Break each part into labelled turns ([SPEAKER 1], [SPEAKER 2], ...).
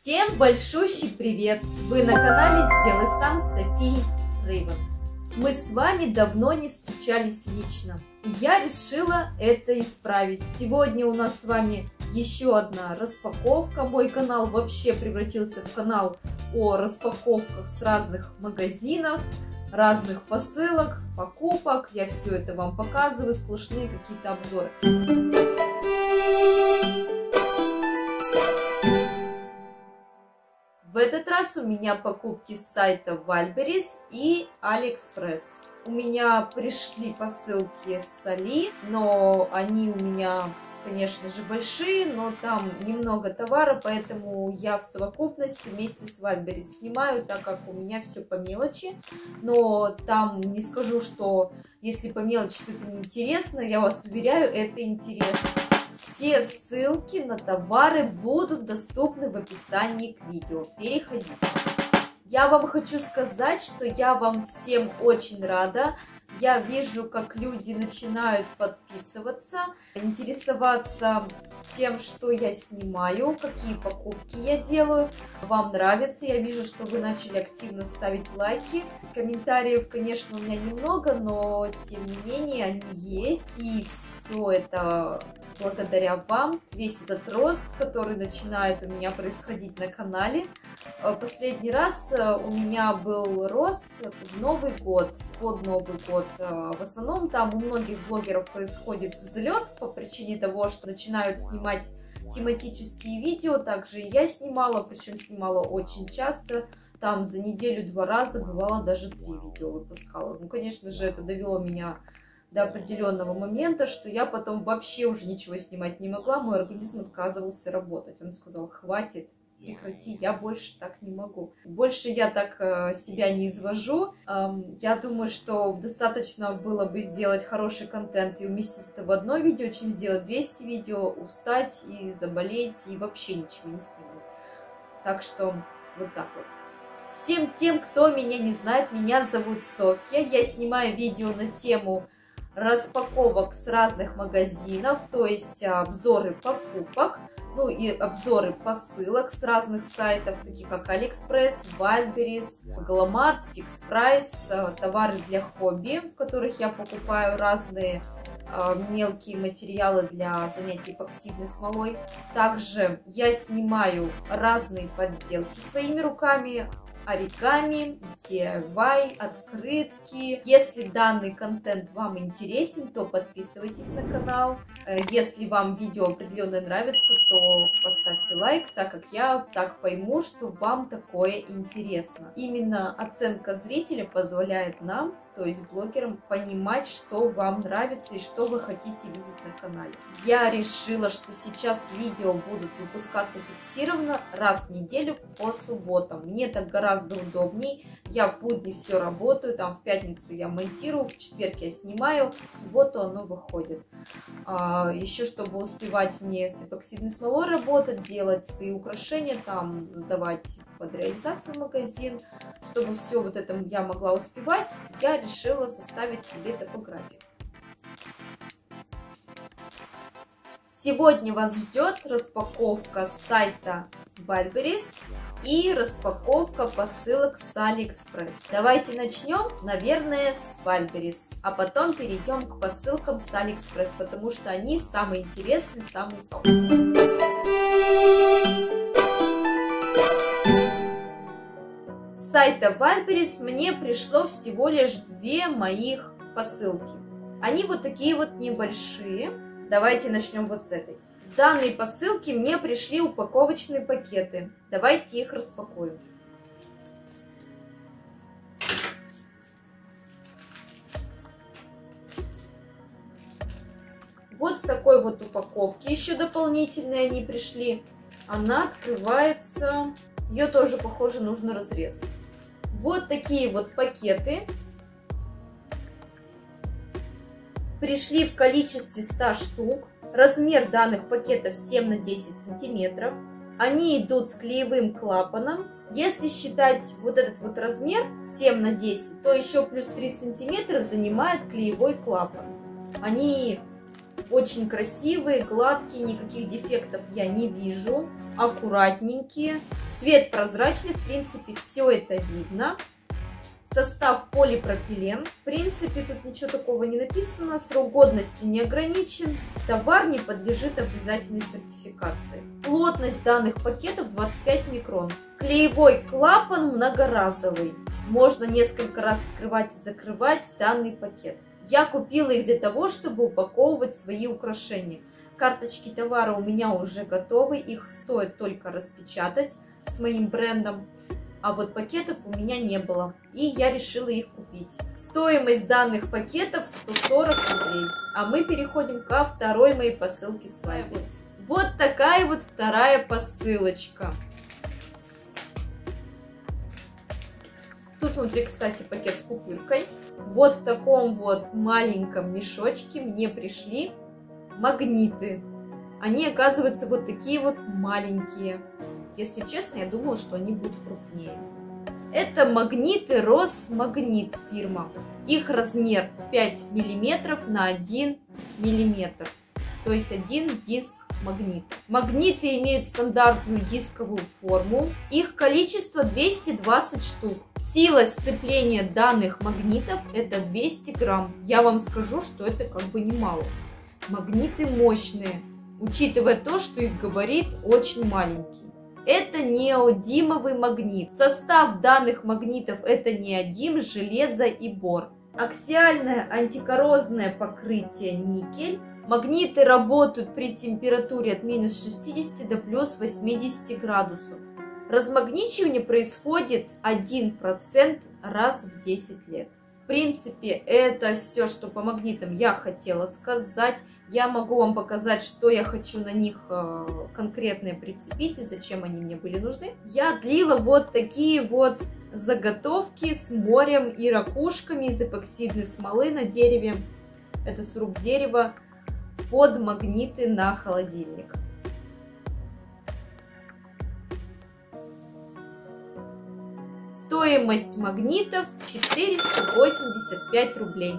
[SPEAKER 1] Всем большущий привет! Вы на канале Сделай Сам с Софией Рейвен. Мы с вами давно не встречались лично, и я решила это исправить. Сегодня у нас с вами еще одна распаковка. Мой канал вообще превратился в канал о распаковках с разных магазинов, разных посылок, покупок. Я все это вам показываю, сплошные какие-то обзоры. В этот раз у меня покупки с сайта Wildberries и AliExpress. У меня пришли посылки с Али, но они у меня, конечно же, большие, но там немного товара, поэтому я в совокупности вместе с Wildberries снимаю, так как у меня все по мелочи. Но там не скажу, что если по мелочи, то это неинтересно, я вас уверяю, это интересно. Все ссылки на товары будут доступны в описании к видео. Переходите. Я вам хочу сказать, что я вам всем очень рада. Я вижу, как люди начинают подписываться, интересоваться тем, что я снимаю, какие покупки я делаю. Вам нравится, я вижу, что вы начали активно ставить лайки. Комментариев, конечно, у меня немного, но тем не менее они есть, и все это благодаря вам. Весь этот рост, который начинает у меня происходить на канале. Последний раз у меня был рост в Новый год, под Новый год. В основном там у многих блогеров происходит взлет по причине того, что начинают снимать тематические видео. Также и я снимала, причем снимала очень часто. Там за неделю 2 раза, бывало даже 3 видео выпускала. Ну, конечно же, это довело меня до определенного момента, что я потом вообще уже ничего снимать не могла, мой организм отказывался работать. Он сказал: хватит, прекрати, я больше так не могу. Больше я так себя не извожу. Я думаю, что достаточно было бы сделать хороший контент и уместить это в одно видео, чем сделать 200 видео, устать и заболеть, и вообще ничего не снимать. Так что вот так вот. Всем тем, кто меня не знает, меня зовут Софья. Я снимаю видео на тему распаковок с разных магазинов, то есть обзоры покупок, ну и обзоры посылок с разных сайтов, таких как AliExpress, Wildberries, Галомат, Fix Price, товары для хобби, в которых я покупаю разные мелкие материалы для занятий эпоксидной смолой. Также я снимаю разные подделки своими руками, оригами, DIY, открытки. Если данный контент вам интересен, то подписывайтесь на канал. Если вам видео определенно нравится, то поставьте лайк, так как я так пойму, что вам такое интересно. Именно оценка зрителя позволяет нам, то есть блогерам, понимать, что вам нравится и что вы хотите видеть на канале. Я решила, что сейчас видео будут выпускаться фиксированно раз в неделю по субботам. Мне так гораздо удобней. Я в будни все работаю, там в пятницу я монтирую, в четверг я снимаю, в субботу оно выходит. Еще чтобы успевать мне с эпоксидной смолой работать, делать свои украшения, там сдавать под реализацию в магазин, чтобы все вот это я могла успевать, я решила составить себе такой график. Сегодня вас ждет распаковка с сайта Wildberries и распаковка посылок с AliExpress. Давайте начнем, наверное, с Wildberries, а потом перейдем к посылкам с AliExpress, потому что они самые интересные, самые соковые. С сайта Wildberries мне пришло всего лишь 2 моих посылки. Они вот такие вот небольшие. Давайте начнем вот с этой. В данной посылке мне пришли упаковочные пакеты. Давайте их распакуем. Вот в такой вот упаковке еще дополнительные они пришли. Она открывается. Ее тоже, похоже, нужно разрезать. Вот такие вот пакеты. Пришли в количестве 100 штук. Размер данных пакетов 7 на 10 сантиметров. Они идут с клеевым клапаном. Если считать вот этот вот размер 7 на 10, то еще плюс 3 сантиметра занимает клеевой клапан. Они очень красивые, гладкие, никаких дефектов я не вижу. Аккуратненькие. Цвет прозрачный, в принципе, все это видно. Состав полипропилен. В принципе, тут ничего такого не написано. Срок годности не ограничен. Товар не подлежит обязательной сертификации. Плотность данных пакетов 25 микрон. Клеевой клапан многоразовый. Можно несколько раз открывать и закрывать данный пакет. Я купила их для того, чтобы упаковывать свои украшения. Карточки товара у меня уже готовы. Их стоит только распечатать с моим брендом. А вот пакетов у меня не было, и я решила их купить. Стоимость данных пакетов 140 рублей. А мы переходим ко второй моей посылке с Wildberries. Вот такая вот вторая посылочка. Тут внутри, кстати, пакет с пупыркой. Вот в таком вот маленьком мешочке мне пришли магниты. Они, оказывается, вот такие вот маленькие. Если честно, я думала, что они будут крупнее. Это магниты Росмагнит фирма. Их размер 5 мм на 1 мм. То есть один диск магнит. Магниты имеют стандартную дисковую форму. Их количество 220 штук. Сила сцепления данных магнитов это 200 грамм. Я вам скажу, что это как бы немало. Магниты мощные, учитывая то, что их габарит очень маленький. Это неодимовый магнит. Состав данных магнитов это неодим, железо и бор. Аксиальное антикоррозное покрытие никель. Магниты работают при температуре от минус 60 до плюс 80 градусов. Размагничивание происходит 1% раз в 10 лет. В принципе, это все, что по магнитам я хотела сказать. Я могу вам показать, что я хочу на них конкретно прицепить и зачем они мне были нужны. Я отлила вот такие вот заготовки с морем и ракушками из эпоксидной смолы на дереве. Это сруб дерева под магниты на холодильник. Стоимость магнитов 485 рублей.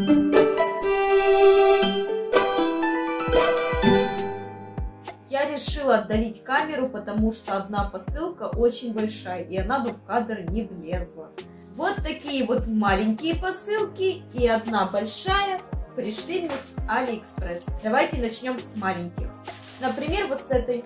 [SPEAKER 1] Я решила отдалить камеру, потому что одна посылка очень большая, и она бы в кадр не влезла. Вот такие вот маленькие посылки и одна большая пришли мне с AliExpress. Давайте начнем с маленьких. Например, вот с этой.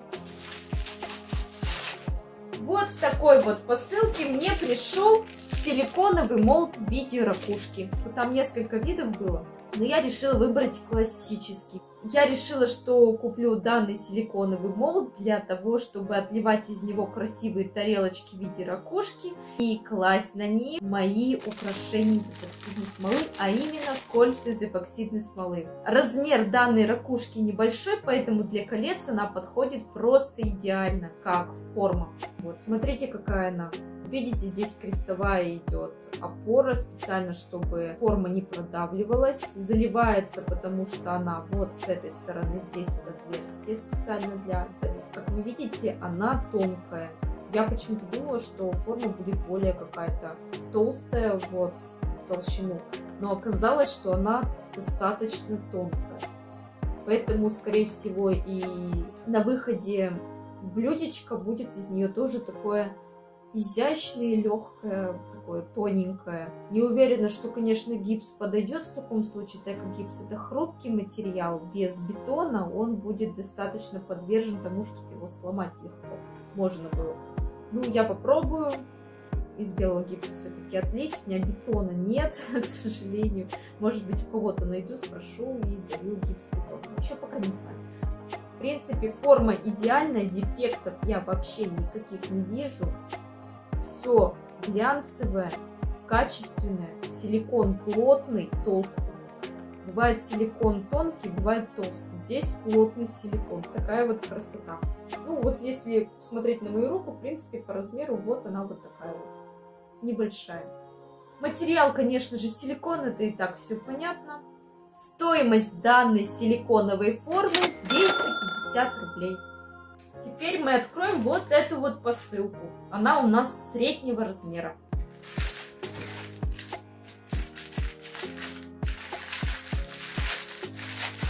[SPEAKER 1] Вот в такой вот посылке мне пришел силиконовый молд в виде ракушки. Вот там несколько видов было, но я решила выбрать классический. Я решила, что куплю данный силиконовый молд для того, чтобы отливать из него красивые тарелочки в виде ракушки и класть на них мои украшения из эпоксидной смолы, а именно кольца из эпоксидной смолы. Размер данной ракушки небольшой, поэтому для колец она подходит просто идеально, как форма. Вот, смотрите, какая она. Видите, здесь крестовая идет опора, специально, чтобы форма не продавливалась. Заливается, потому что она вот с этой стороны, здесь вот отверстие специально для заливки. Как вы видите, она тонкая. Я почему-то думала, что форма будет более какая-то толстая, вот, в толщину. Но оказалось, что она достаточно тонкая. Поэтому, скорее всего, и на выходе блюдечко будет из нее тоже такое изящное, легкое, такое тоненькое. Не уверена, что, конечно, гипс подойдет в таком случае, так как гипс это хрупкий материал, без бетона он будет достаточно подвержен тому, чтобы его сломать легко можно было. Ну, я попробую из белого гипса все-таки отлить. У меня бетона нет, к сожалению. Может быть, у кого-то найду, спрошу и залью гипс бетоном. Еще пока не знаю. В принципе, форма идеальная, дефектов я вообще никаких не вижу. Все глянцевое, качественное, силикон плотный, толстый. Бывает силикон тонкий, бывает толстый. Здесь плотный силикон. Такая вот красота. Ну вот если смотреть на мою руку, в принципе, по размеру вот она вот такая вот. Небольшая. Материал, конечно же, силикон, это и так все понятно. Стоимость данной силиконовой формы 250 рублей. Теперь мы откроем вот эту вот посылку. Она у нас среднего размера.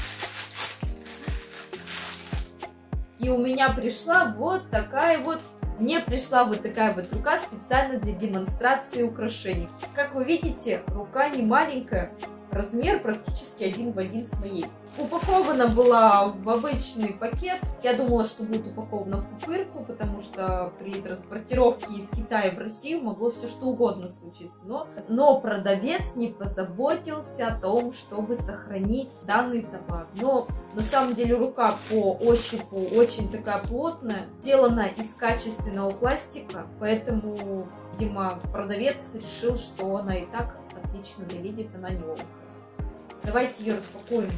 [SPEAKER 1] И у меня пришла вот такая вот мне пришла вот такая вот рука специально для демонстрации украшений. Как вы видите, рука не маленькая, размер практически один в один с моей. Упакована была в обычный пакет. Я думала, что будет упакована в пупырку, потому что при транспортировке из Китая в Россию могло все что угодно случиться. Но продавец не позаботился о том, чтобы сохранить данный товар. Но на самом деле рука по ощупу очень такая плотная, сделана из качественного пластика, поэтому, видимо, продавец решил, что она и так отлично доедет, она не ломкая. Давайте ее распакуем.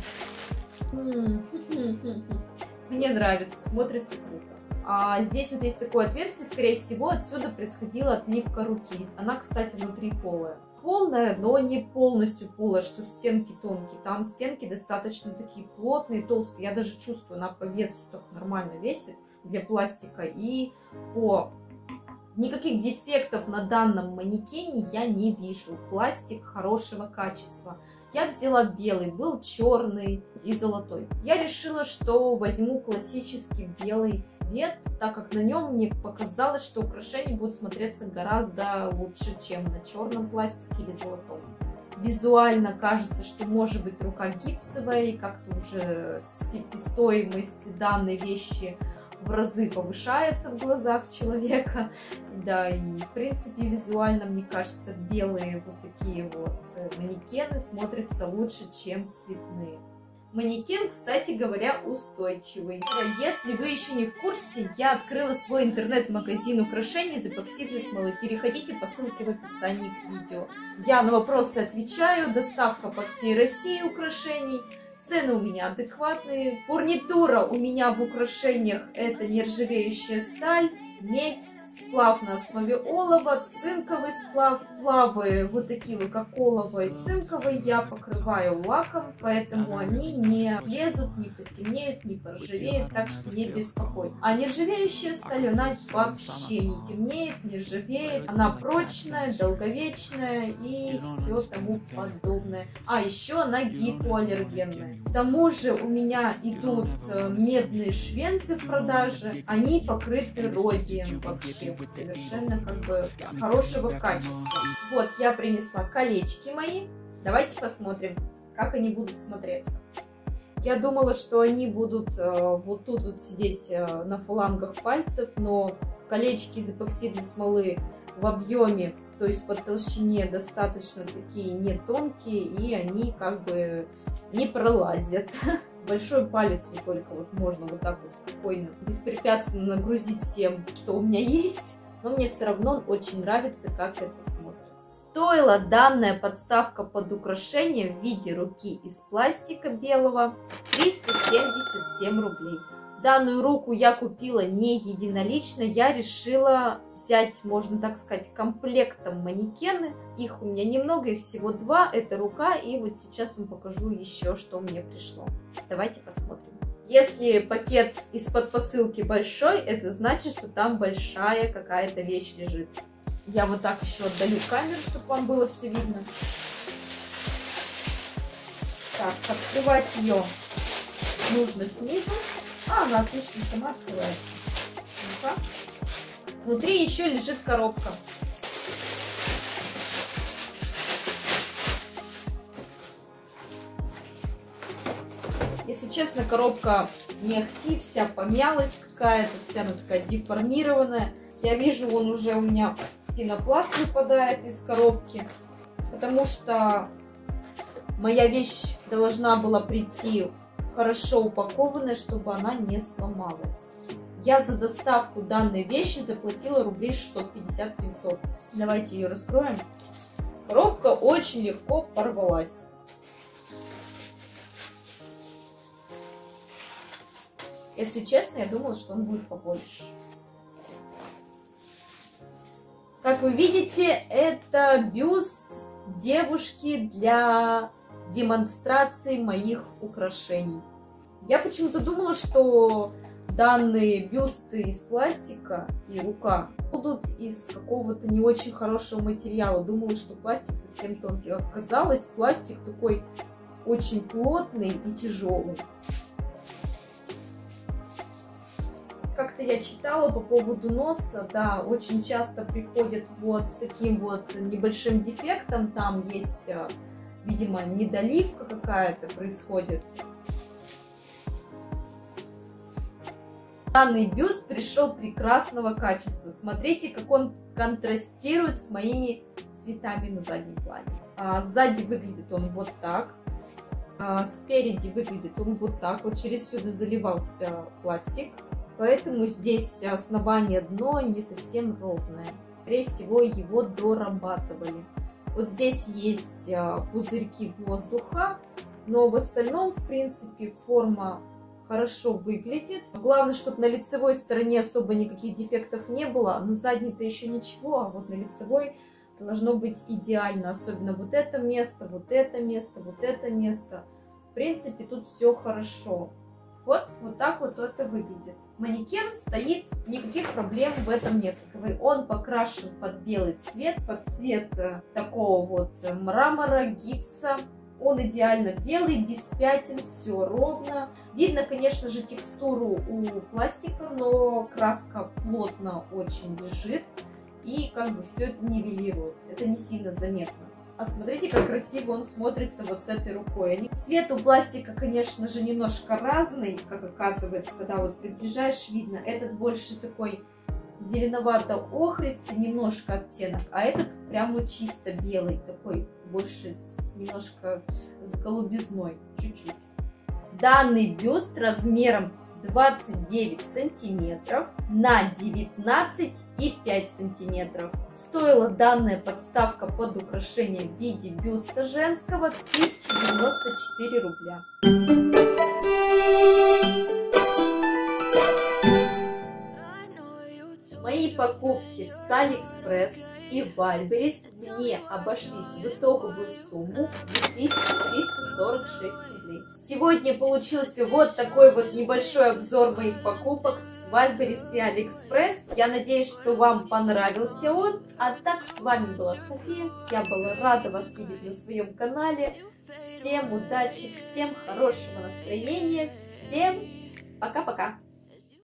[SPEAKER 1] Мне нравится, смотрится круто. А здесь вот есть такое отверстие, скорее всего, отсюда происходила отливка руки. Она, кстати, внутри полая. Полная, но не полностью полая, что стенки тонкие. Там стенки достаточно такие плотные, толстые. Я даже чувствую, она по весу так нормально весит для пластика. И по... Никаких дефектов на данном манекене я не вижу. Пластик хорошего качества. Я взяла белый, был черный и золотой. Я решила, что возьму классический белый цвет, так как на нем мне показалось, что украшение будет смотреться гораздо лучше, чем на черном пластике или золотом. Визуально кажется, что может быть рука гипсовая, и как-то уже себестоимость данной вещи в разы повышается в глазах человека. И да, и в принципе визуально, мне кажется, белые вот такие вот манекены смотрятся лучше, чем цветные. Манекен, кстати говоря, устойчивый. Если вы еще не в курсе, я открыла свой интернет-магазин украшений из эпоксидной смолы. Переходите по ссылке в описании к видео. Я на вопросы отвечаю, доставка по всей России украшений. Цены у меня адекватные. Фурнитура у меня в украшениях это нержавеющая сталь, медь, сплав на основе олова, цинковый сплав. Сплавы вот такие вот, как олово и цинковый, я покрываю лаком, поэтому они не лезут, не потемнеют, не поржавеют, так что не беспокойтесь. А нержавеющая сталь, она вообще не темнеет, не ржавеет, она прочная, долговечная и все тому подобное. А еще она гипоаллергенная. К тому же у меня идут медные швенцы в продаже, они покрыты родием вообще. Совершенно как бы хорошего качества. Вот, я принесла колечки мои. Давайте посмотрим, как они будут смотреться. Я думала, что они будут вот тут вот сидеть на фалангах пальцев, но колечки из эпоксидной смолы в объеме, то есть по толщине достаточно такие не тонкие, и они как бы не пролазят. Большой палец вот только вот можно вот так вот спокойно, беспрепятственно нагрузить всем, что у меня есть, но мне все равно очень нравится, как это смотрится. Стоила данная подставка под украшение в виде руки из пластика белого 377 рублей. Данную руку я купила не единолично, я решила взять, можно так сказать, комплектом манекены. Их у меня немного, их всего два, это рука, и вот сейчас вам покажу еще, что мне пришло. Давайте посмотрим. Если пакет из-под посылки большой, это значит, что там большая какая-то вещь лежит. Я вот так еще отдалю камеру, чтобы вам было все видно. Так, открывать ее нужно снизу. А, она отлично сама открывается. Ну-ка. Внутри еще лежит коробка. Если честно, коробка не ахти, вся помялась какая-то, вся она такая деформированная. Я вижу, он уже у меня пенопласт выпадает из коробки, потому что моя вещь должна была прийти хорошо упакованная, чтобы она не сломалась. Я за доставку данной вещи заплатила рублей 650-700. Давайте ее раскроем. Коробка очень легко порвалась. Если честно, я думала, что он будет побольше. Как вы видите, это бюст девушки для демонстрации моих украшений. Я почему-то думала, что данные бюсты из пластика и рука будут из какого-то не очень хорошего материала. Думала, что пластик совсем тонкий. Оказалось, пластик такой очень плотный и тяжелый. Как-то я читала по поводу носа, да, очень часто приходят вот с таким вот небольшим дефектом, там есть, видимо, недоливка какая-то происходит. Данный бюст пришел прекрасного качества. Смотрите, как он контрастирует с моими цветами на заднем плане. Сзади выглядит он вот так. Спереди выглядит он вот так. Вот через сюда заливался пластик. Поэтому здесь основание дно не совсем ровное. Скорее всего, его дорабатывали. Вот здесь есть пузырьки воздуха. Но в остальном, в принципе, форма хорошо выглядит. Главное, чтобы на лицевой стороне особо никаких дефектов не было. На задней-то еще ничего, а вот на лицевой должно быть идеально. Особенно вот это место, вот это место, вот это место. В принципе, тут все хорошо. Вот так вот это выглядит. Манекен стоит, никаких проблем в этом нет. Он покрашен под белый цвет, под цвет такого вот мрамора, гипса. Он идеально белый, без пятен, все ровно. Видно, конечно же, текстуру у пластика, но краска плотно очень лежит. И как бы все это нивелирует. Это не сильно заметно. А смотрите, как красиво он смотрится вот с этой рукой. Цвет у пластика, конечно же, немножко разный, как оказывается, когда вот приближаешь, видно. Этот больше такой зеленовато-охристый немножко оттенок, а этот прямо чисто белый, такой больше немножко с голубизной, чуть-чуть. Данный бюст размером 29 сантиметров на 19,5 сантиметров. Стоила данная подставка под украшение в виде бюста женского 1094 рубля. Мои покупки с Алиэкспресс и Вайлберис мне обошлись в итоговую сумму 2346 рублей. Сегодня получился вот такой вот небольшой обзор моих покупок с Вайлберис и Алиэкспресс. Я надеюсь, что вам понравился он. А так, с вами была София. Я была рада вас видеть на своем канале. Всем удачи, всем хорошего настроения, всем пока-пока.